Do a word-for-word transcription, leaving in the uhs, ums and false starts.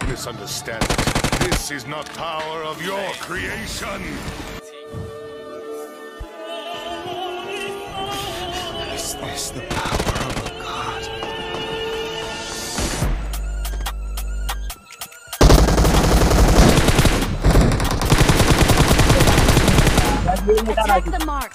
misunderstand it. This is not power of your creation. Is this the power of a god? Attack the mark.